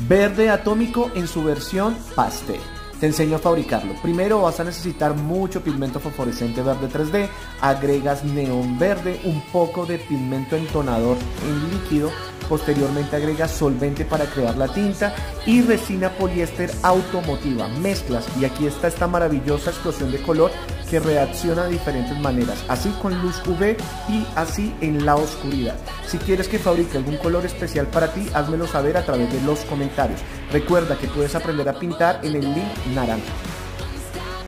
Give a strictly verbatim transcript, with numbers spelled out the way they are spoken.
Verde atómico en su versión pastel. Te enseño a fabricarlo. Primero vas a necesitar mucho pigmento fosforescente verde tres D, agregas neón verde, un poco de pigmento entonador en líquido, posteriormente agregas solvente para crear la tinta y resina poliéster automotiva, mezclas y aquí está esta maravillosa explosión de color que reacciona de diferentes maneras, así con luz U V y así en la oscuridad. Si quieres que fabrique algún color especial para ti, házmelo saber a través de los comentarios. Recuerda que puedes aprender a pintar en el link naranja.